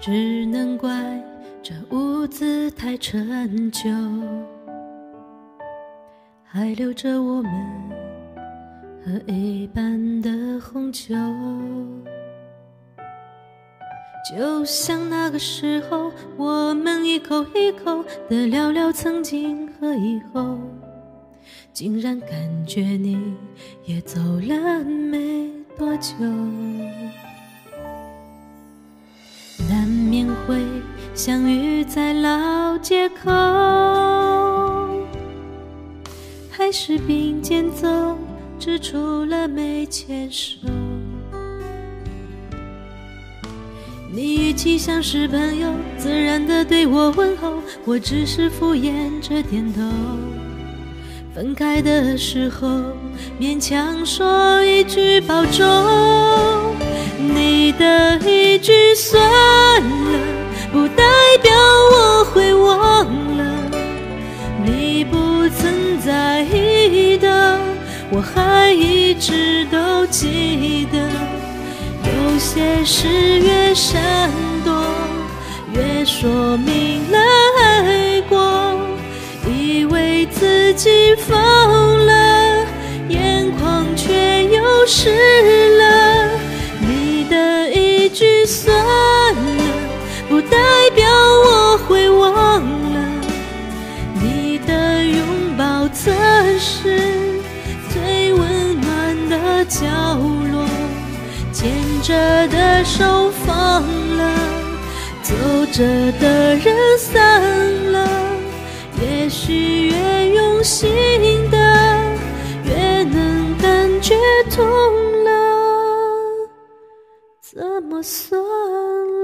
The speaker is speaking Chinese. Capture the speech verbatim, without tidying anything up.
只能怪这屋子太陈旧，还留着我们喝一半的红酒。就像那个时候，我们一口一口地聊聊曾经和以后，竟然感觉你也走了没多久。难免会相遇在老街口，还是并肩走，只除了没牵手。你语气像是朋友，自然地对我问候，我只是敷衍着点头。分开的时候，勉强说一句保重，你的一句算了，不代表我会忘了。你不曾在意的，我还一直都记得。有些事越闪躲，越说明了爱过，以为自己疯了，眼眶却又湿了。你的一句算了，不代表我会忘了。你的拥抱曾是最温暖的角落，牵着的手放了，走着的人散了。也许越用心的，越能感觉痛了，怎么算了？